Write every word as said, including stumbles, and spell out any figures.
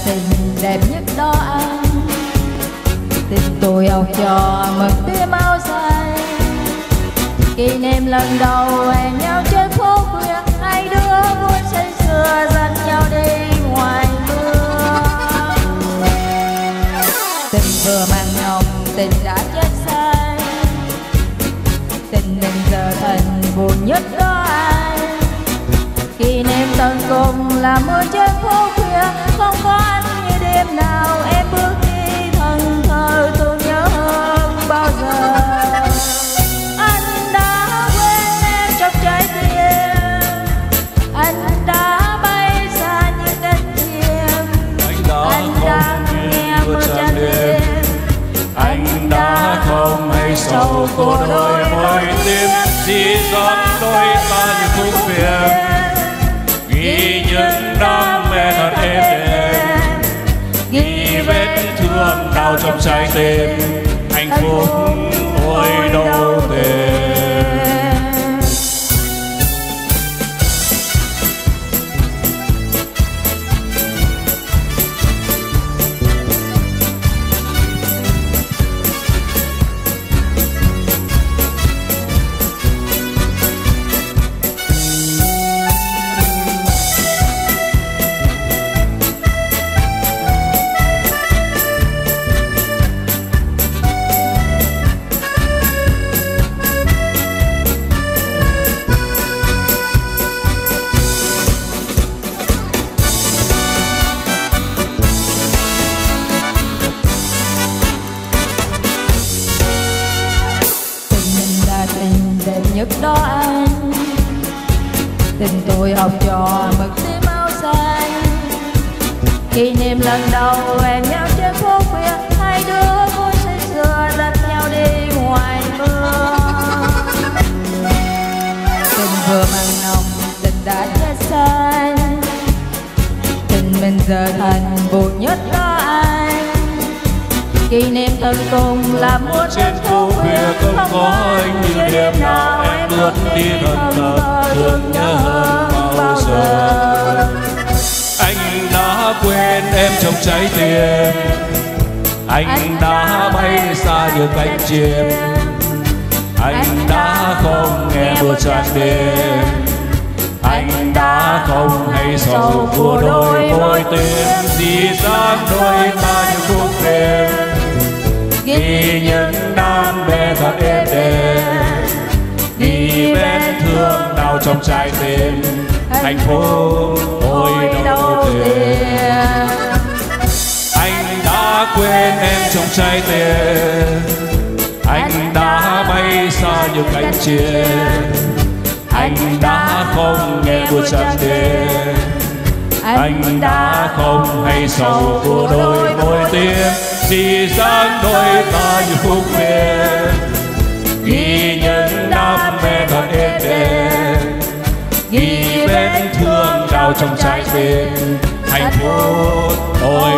tình đẹp nhất đó anh. Tình tôi học trò mực tía máu xanh, kỷ niệm lần đầu hẹn nhau trên phố khuya, hai đứa vui say sưa dắt nhau đi ngoài mưa. Tình vừa mang nồng tình đã chết say, tình mình giờ thành buồn nhất đó anh. Kỷ niệm tận cùng là mưa trên phố khuya, không có anh như đêm nào em bước đi thân thờ, tôi nhớ hơn bao giờ. Anh đã quên em trong trái tim, anh đã bay xa như cánh chim, anh đã nghe mưa tràn đêm, anh đã không hay sầu của đôi môi tim. Chỉ giọt đôi ta như khúc phiền, ghi những đam mê thật êm đềm, ghi vết thương đau trong trái tim, hạnh phúc ôi đâu tìm. Tình đẹp nhất đó anh, tình tôi học trò mực tía máu xanh, kỷ niệm lần đầu hẹn nhau trên phố khuya, hai đứa vui say sưa dắt nhau đi ngoài mưa. Tình vừa mang nồng tình đã chết xanh, tình mình giờ thành buồn nhất đó anh. Kỷ niệm tận cùng là muôn trên phố khuya không có anh như đêm nào em bước đi thân thờ, thương nhớ hơn bao giờ. Anh đã quên em trong trái tim, anh đã bay xa như cánh chim, anh đã không nghe mưa tràn đêm, anh đã không hay sầu của đôi môi tim. Dì dáng đôi ta như khúc đêm, ghi những đam mê thật êm đềm, ghi vết thương đau trong trái tim, hạnh phúc ôi đâu tìm. Anh đã quên em trong trái tim, anh đã bay xa như cánh chim, anh đã không nghe mưa tràn đêm, anh đã không hay sầu của đôi môi tim. Chỉ dáng đôi ta như khúc miền, ghi những đam mê thật êm đềm, ghi vết thương đau trong trái tim, hạnh phúc ôi